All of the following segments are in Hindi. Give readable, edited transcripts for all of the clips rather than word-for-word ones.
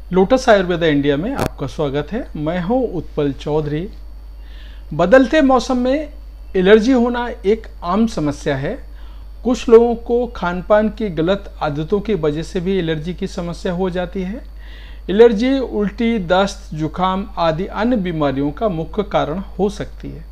लोटस आयुर्वेदा इंडिया में आपका स्वागत है। मैं हूं उत्पल चौधरी। बदलते मौसम में एलर्जी होना एक आम समस्या है। कुछ लोगों को खान पान की गलत आदतों की वजह से भी एलर्जी की समस्या हो जाती है। एलर्जी उल्टी, दस्त, जुकाम आदि अन्य बीमारियों का मुख्य कारण हो सकती है।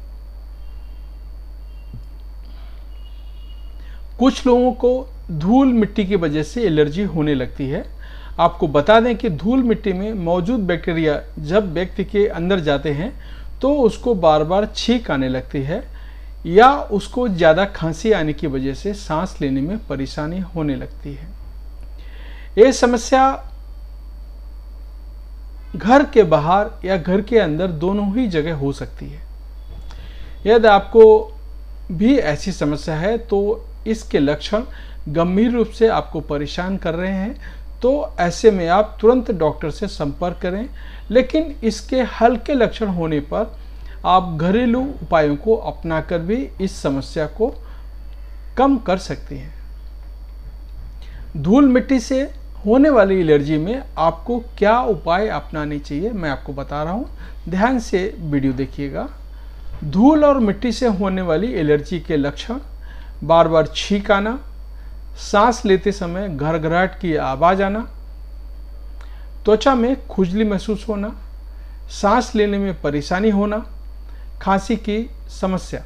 कुछ लोगों को धूल मिट्टी की वजह से एलर्जी होने लगती है। आपको बता दें कि धूल मिट्टी में मौजूद बैक्टीरिया जब व्यक्ति के अंदर जाते हैं तो उसको बार बार छींक आने लगती है या उसको ज़्यादा खांसी आने की वजह से सांस लेने में परेशानी होने लगती है। ये समस्या घर के बाहर या घर के अंदर दोनों ही जगह हो सकती है। यदि आपको भी ऐसी समस्या है तो इसके लक्षण गंभीर रूप से आपको परेशान कर रहे हैं तो ऐसे में आप तुरंत डॉक्टर से संपर्क करें। लेकिन इसके हल्के लक्षण होने पर आप घरेलू उपायों को अपनाकर भी इस समस्या को कम कर सकते हैं। धूल मिट्टी से होने वाली एलर्जी में आपको क्या उपाय अपनाने चाहिए मैं आपको बता रहा हूँ, ध्यान से वीडियो देखिएगा। धूल और मिट्टी से होने वाली एलर्जी के लक्षण: बार बार छींक आना, सांस लेते समय घरघराहट की आवाज आना, त्वचा में खुजली महसूस होना, सांस लेने में परेशानी होना, खांसी की समस्या।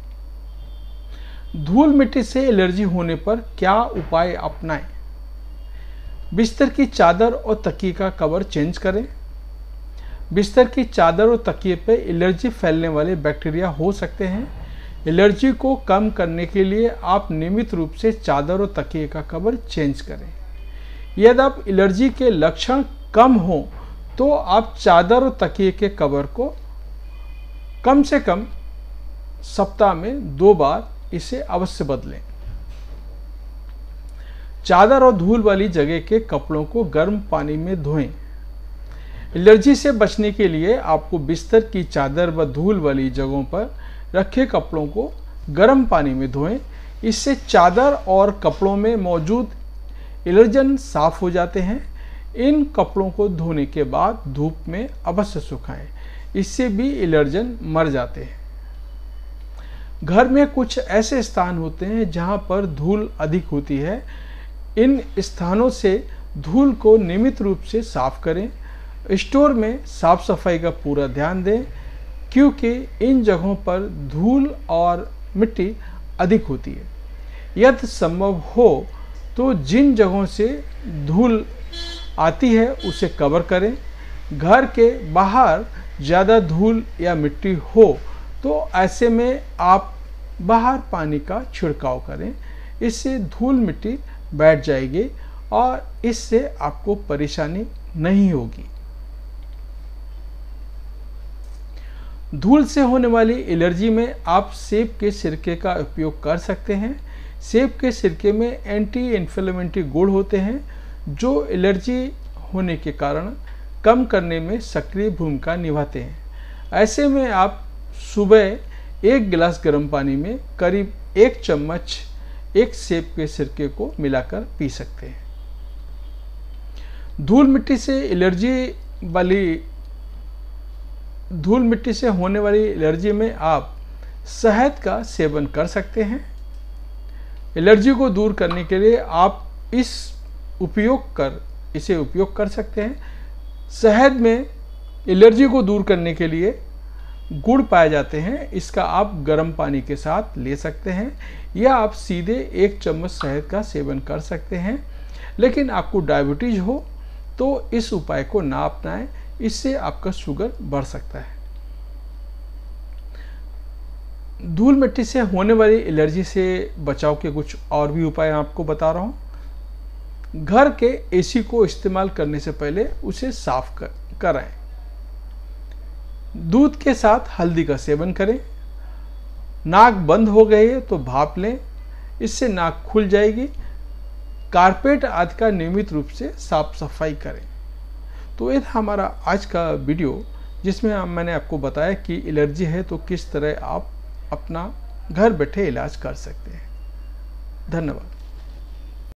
धूल मिट्टी से एलर्जी होने पर क्या उपाय अपनाएं? बिस्तर की चादर और तकिए का कवर चेंज करें। बिस्तर की चादर और तकिए पर एलर्जी फैलने वाले बैक्टीरिया हो सकते हैं। एलर्जी को कम करने के लिए आप नियमित रूप से चादर और तकिए का कवर चेंज करें। यदि आप एलर्जी के लक्षण कम हो तो आप चादर और तकिए के कवर को कम से कम सप्ताह में 2 बार इसे अवश्य बदलें। चादर और धूल वाली जगह के कपड़ों को गर्म पानी में धोएं। एलर्जी से बचने के लिए आपको बिस्तर की चादर व धूल वाली जगहों पर रखे कपड़ों को गर्म पानी में धोएं। इससे चादर और कपड़ों में मौजूद एलर्जन साफ हो जाते हैं। इन कपड़ों को धोने के बाद धूप में अवश्य सुखाएं, इससे भी एलर्जन मर जाते हैं। घर में कुछ ऐसे स्थान होते हैं जहां पर धूल अधिक होती है। इन स्थानों से धूल को नियमित रूप से साफ करें। स्टोर में साफ सफाई का पूरा ध्यान दें क्योंकि इन जगहों पर धूल और मिट्टी अधिक होती है। यदि संभव हो तो जिन जगहों से धूल आती है उसे कवर करें। घर के बाहर ज़्यादा धूल या मिट्टी हो तो ऐसे में आप बाहर पानी का छिड़काव करें। इससे धूल मिट्टी बैठ जाएगी और इससे आपको परेशानी नहीं होगी। धूल से होने वाली एलर्जी में आप सेब के सिरके का उपयोग कर सकते हैं। सेब के सिरके में एंटी इन्फ्लेमेटरी गुण होते हैं जो एलर्जी होने के कारण कम करने में सक्रिय भूमिका निभाते हैं। ऐसे में आप सुबह 1 गिलास गर्म पानी में करीब 1 चम्मच एक सेब के सिरके को मिलाकर पी सकते हैं। धूल मिट्टी से होने वाली एलर्जी में आप शहद का सेवन कर सकते हैं। एलर्जी को दूर करने के लिए आप इसे उपयोग कर सकते हैं। शहद में एलर्जी को दूर करने के लिए गुड़ पाए जाते हैं। इसका आप गर्म पानी के साथ ले सकते हैं या आप सीधे 1 चम्मच शहद का सेवन कर सकते हैं। लेकिन आपको डायबिटीज हो तो इस उपाय को ना अपनाएं, इससे आपका शुगर बढ़ सकता है। धूल मिट्टी से होने वाली एलर्जी से बचाव के कुछ और भी उपाय आपको बता रहा हूं। घर के एसी को इस्तेमाल करने से पहले उसे साफ कराएं। दूध के साथ हल्दी का सेवन करें। नाक बंद हो गई है तो भाप लें, इससे नाक खुल जाएगी। कारपेट आदि का नियमित रूप से साफ सफाई करें। तो ये था हमारा आज का वीडियो जिसमें मैंने आपको बताया कि एलर्जी है तो किस तरह आप अपना घर बैठे इलाज कर सकते हैं। धन्यवाद।